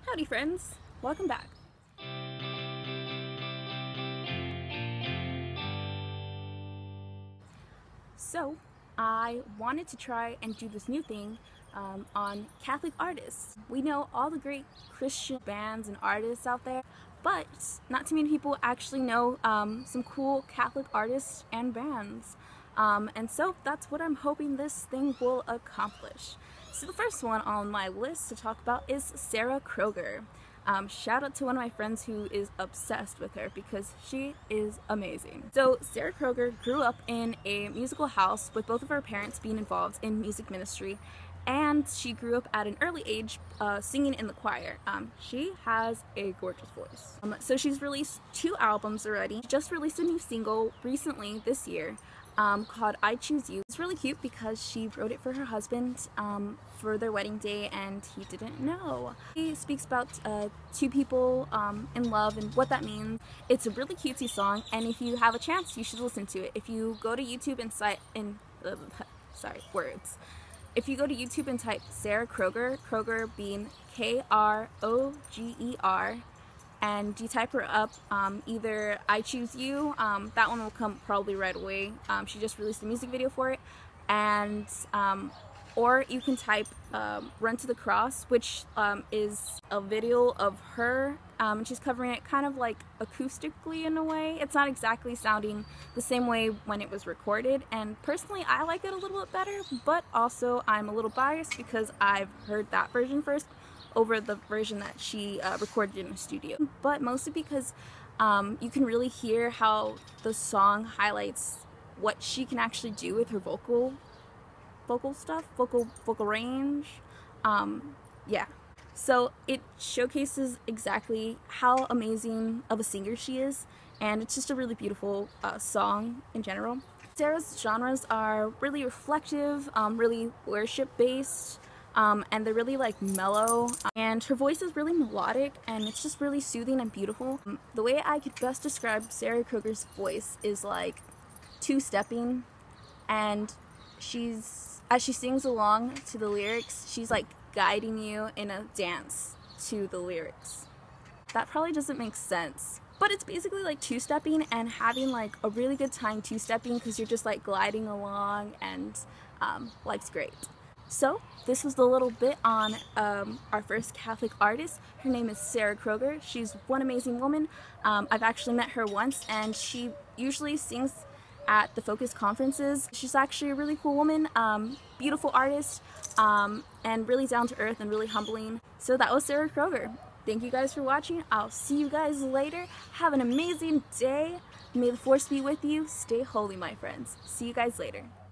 Howdy friends, welcome back. So I wanted to try and do this new thing on Catholic artists. We know all the great Christian bands and artists out there, but not too many people actually know some cool Catholic artists and bands. And so that's what I'm hoping this thing will accomplish. So the first one on my list to talk about is Sarah Kroger. Shout out to one of my friends who is obsessed with her because she is amazing. So Sarah Kroger grew up in a musical house with both of her parents being involved in music ministry, and she grew up at an early age singing in the choir. She has a gorgeous voice. So she's released 2 albums already. She just released a new single recently this year called I Choose You. It's really cute because she wrote it for her husband for their wedding day and he didn't know. He speaks about 2 people in love and what that means. It's a really cutesy song, and if you have a chance you should listen to it. If you go to YouTube and If you go to YouTube and type Sarah Kroger, Kroger being Kroger, and you type her up, either I Choose You, that one will come probably right away. She just released a music video for it, and or you can type Run to the Cross, which is a video of her, and she's covering it kind of like acoustically in a way. It's not exactly sounding the same way when it was recorded, and personally I like it a little bit better, but also I'm a little biased because I've heard that version first over the version that she recorded in the studio. But mostly because you can really hear how the song highlights what she can actually do with her vocal range. Yeah. So it showcases exactly how amazing of a singer she is, and it's just a really beautiful song in general. Sarah's genres are really reflective, really worship-based, and they're really like mellow, and her voice is really melodic, and it's just really soothing and beautiful. The way I could best describe Sarah Kroger's voice is like two-stepping, and as she sings along to the lyrics, she's like guiding you in a dance to the lyrics. That probably doesn't make sense, but it's basically like two-stepping and having like a really good time two-stepping because you're just like gliding along, and life's great. So this was the little bit on our first Catholic artist. Her name is Sarah Kroger. She's one amazing woman. I've actually met her once, and she usually sings at the Focus conferences. She's actually a really cool woman, beautiful artist, and really down to earth and really humbling. So that was Sarah Kroger. Thank you guys for watching. I'll see you guys later. Have an amazing day. May the force be with you. Stay holy, my friends. See you guys later.